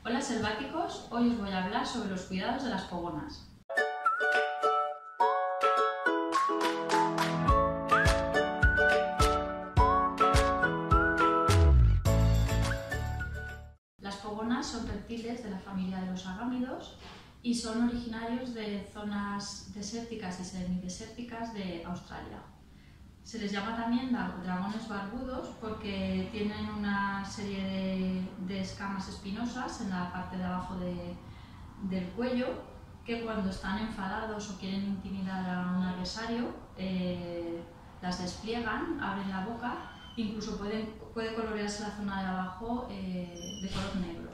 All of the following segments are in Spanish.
Hola selváticos, hoy os voy a hablar sobre los cuidados de las pogonas. Las pogonas son reptiles de la familia de los agámidos y son originarios de zonas desérticas y semidesérticas de Australia. Se les llama también dragones barbudos porque tienen una serie de escamas espinosas en la parte de abajo del cuello que cuando están enfadados o quieren intimidar a un adversario las despliegan, abren la boca, incluso puede colorearse la zona de abajo de color negro.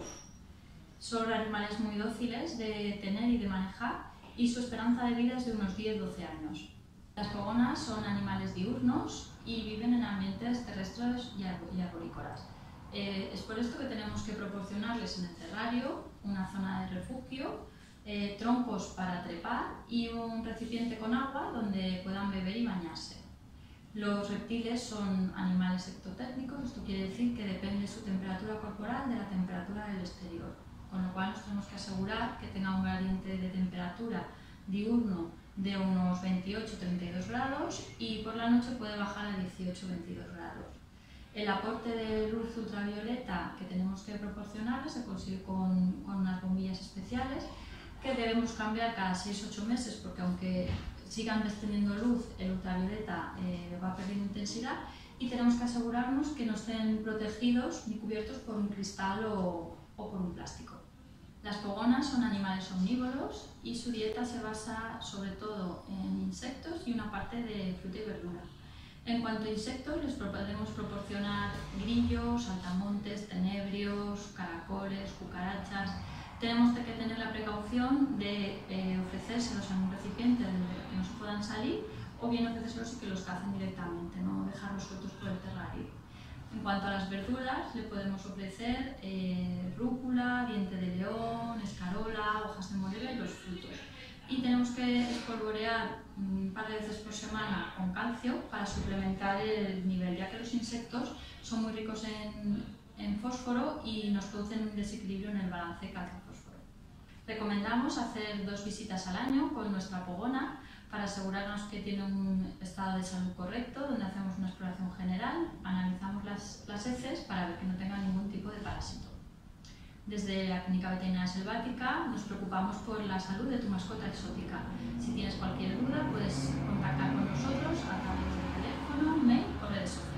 Son animales muy dóciles de tener y de manejar y su esperanza de vida es de unos 10-12 años. Las pogonas son animales diurnos y viven en ambientes terrestres y arborícolas. Es por esto que tenemos que proporcionarles en el terrario una zona de refugio, troncos para trepar y un recipiente con agua donde puedan beber y bañarse. Los reptiles son animales ectotérmicos, esto quiere decir que depende su temperatura corporal de la temperatura del exterior, con lo cual nos tenemos que asegurar que tenga un gradiente de temperatura diurno de unos 28-32 grados y por la noche puede bajar a 18-22 grados. El aporte de luz ultravioleta que tenemos que proporcionarles se consigue con unas bombillas especiales que debemos cambiar cada 6-8 meses porque aunque sigan descendiendo luz, el ultravioleta va perdiendo intensidad y tenemos que asegurarnos que no estén protegidos ni cubiertos por un cristal o por un plástico. Las pogonas son animales omnívoros y su dieta se basa sobre todo en insectos y una parte de fruta y verdura. En cuanto a insectos, les podemos proporcionar grillos, saltamontes, tenebrios, caracoles, cucarachas. Tenemos que tener la precaución de ofrecérselos en un recipiente donde no se puedan salir o bien ofrecérselos y que los cacen directamente, no dejarlos sueltos por el terrario. En cuanto a las verduras, le podemos ofrecer rúcula, diente de león, escarola, hojas de morela y los frutos. Y tenemos que espolvorear un par de veces por semana con calcio para suplementar el nivel, ya que los insectos son muy ricos en fósforo y nos producen un desequilibrio en el balance calcio-fósforo. Recomendamos hacer 2 visitas al año con nuestra pogona para asegurarnos que tiene un estado de salud correcto, donde hacemos una exploración general, analizamos las heces para ver que no tengan ningún tipo de parásito. Desde la Clínica Veterinaria Selvática nos preocupamos por la salud de tu mascota exótica. Si tienes cualquier duda puedes contactar con nosotros a través de teléfono, mail o redes sociales.